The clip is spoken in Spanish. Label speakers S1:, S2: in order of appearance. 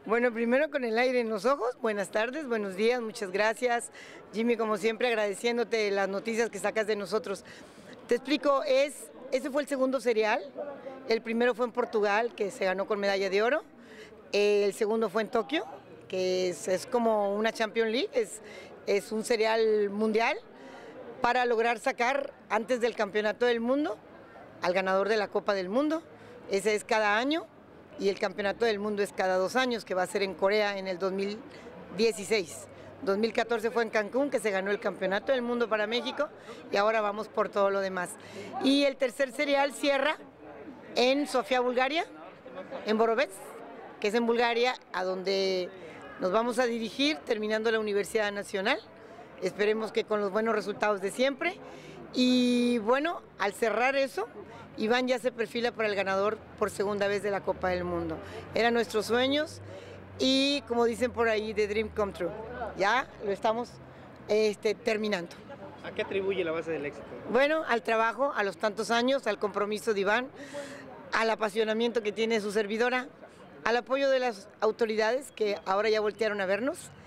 S1: Bueno, primero con el aire en los ojos, buenas tardes, buenos días, muchas gracias. Jimmy, como siempre, agradeciéndote las noticias que sacas de nosotros. Te explico, ese fue el segundo serial, el primero fue en Portugal, que se ganó con medalla de oro, el segundo fue en Tokio, que es como una Champions League, es un serial mundial para lograr sacar antes del Campeonato del Mundo al ganador de la Copa del Mundo. Ese es cada año y el Campeonato del Mundo es cada 2 años, que va a ser en Corea en el 2016. 2014 fue en Cancún, que se ganó el Campeonato del Mundo para México, y ahora vamos por todo lo demás. Y el tercer serial cierra en Sofía, Bulgaria, en Borovets, que es en Bulgaria, a donde nos vamos a dirigir terminando la Universidad Nacional. Esperemos que con los buenos resultados de siempre. Y bueno, al cerrar eso, Iván ya se perfila para el ganador por segunda vez de la Copa del Mundo. Eran nuestros sueños y, como dicen por ahí, the dream come true. Ya lo estamos terminando.
S2: ¿A qué atribuye la base del éxito?
S1: Bueno, al trabajo, a los tantos años, al compromiso de Iván, al apasionamiento que tiene su servidora, al apoyo de las autoridades que ahora ya voltearon a vernos